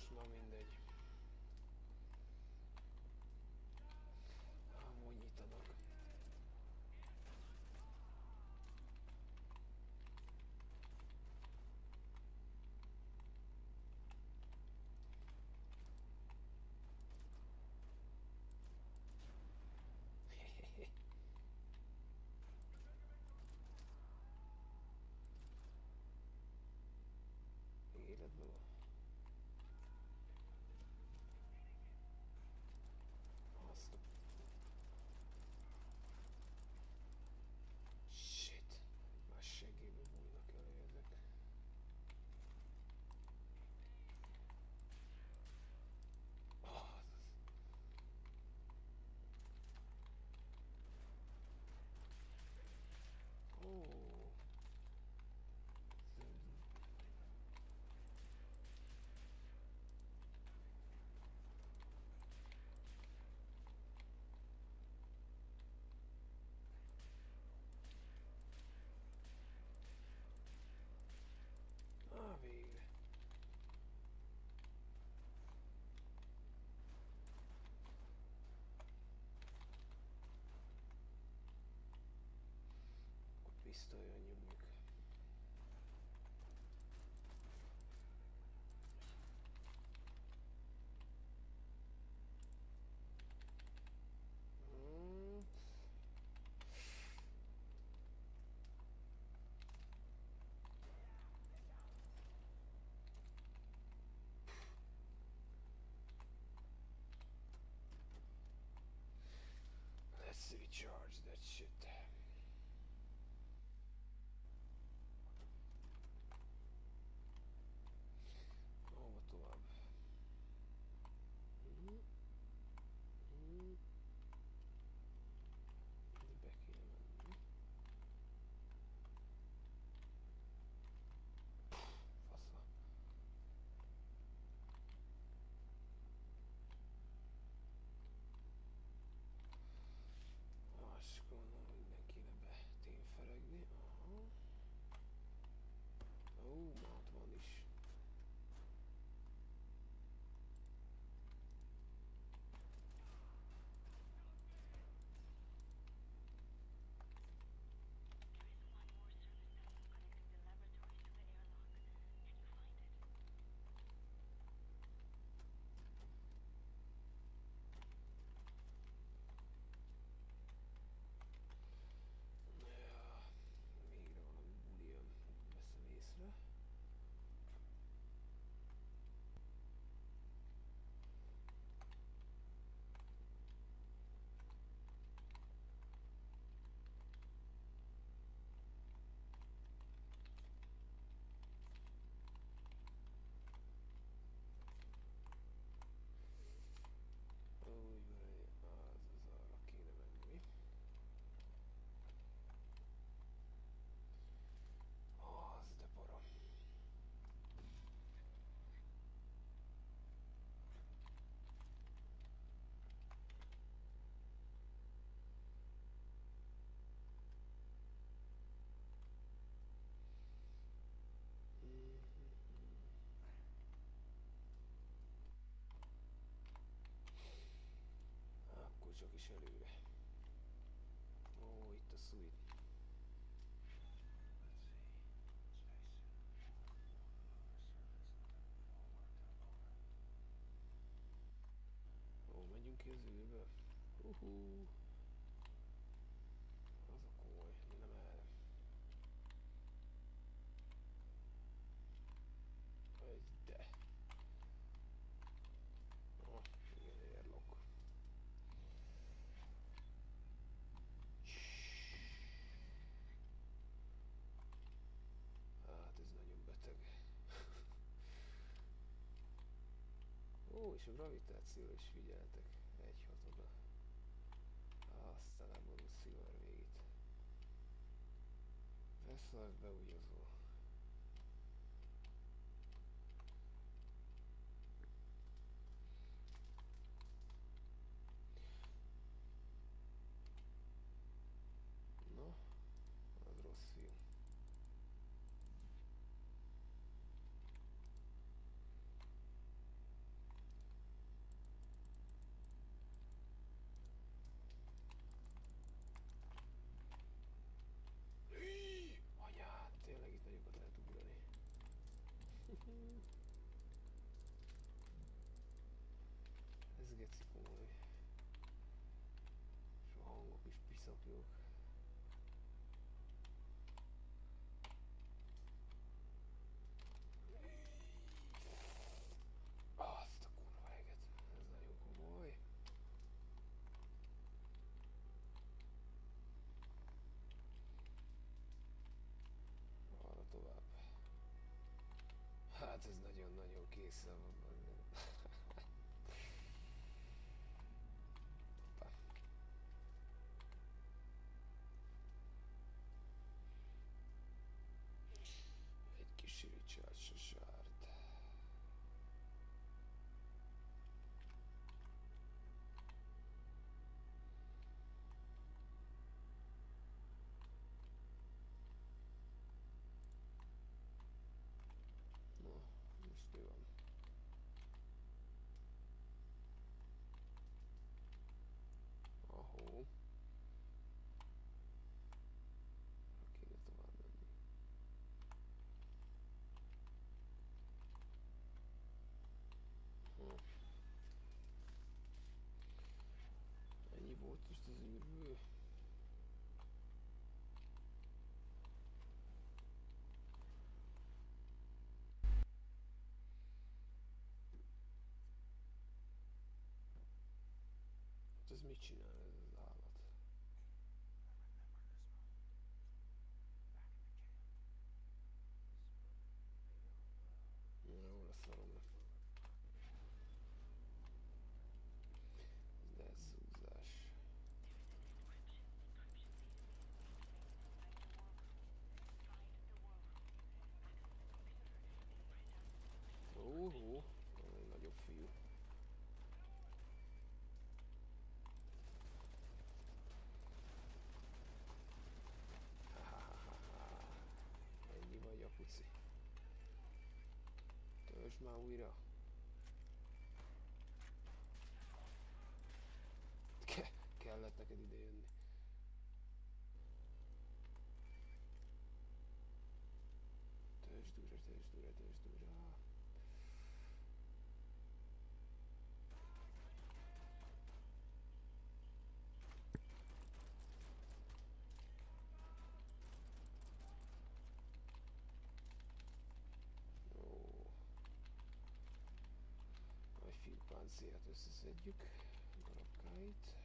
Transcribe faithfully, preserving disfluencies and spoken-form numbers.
most már mindegy. Amúgy nyitanak. Életben van. Azt a... Shit. Más seggébe bújnak el ezek. Ah, az az. Ó. Ah, végre. Akkor pisztolyon nyomjuk. Hmm. Let's recharge that shit. Hova tovább? Mm. Mm. Be kéne menni. Fasza. Azt gondolom, hogy innen kéne betényferegni. Aha. Ó, már ott van is. Ja, végre valami buli jön. Veszem észre. Új, az az arra kéne menni. Az de para. Akkor csak is előre. Ó, itt a suite. Ó, megyünk ki az űrből. Uhú. Az a komoly, nem erre. Egy de. Oh, igen, airlock. Hát ez nagyon beteg. Ó, és a gravitációra is figyeltek. Egy hat oda. Aztán a ború szilver végét. Veszart beúgyazó. No, az rossz fiú. szokjuk. Azt a kurva eget, ez nagyon komoly. Arra tovább. Hát ez nagyon-nagyon készen van. Egy kis Richard se sárt. Na, most mi van? Ahó. Kéne tovább menni. Hm. Ennyi volt most az űrből. Hát ez mit csinál ez az állat? Jó, leszarom le. Ez lehet zúzás. Óhó, egy nagyobb fiú. Ha-ha-ha-ha. Ennyi vagy a puci. Töltsd már újra. Ke kellett neked ide jönni. Töltsd újra, töltsd újra, töltsd újra. Ó. Nagy fiú páncélját összeszedjük. Darabkáit.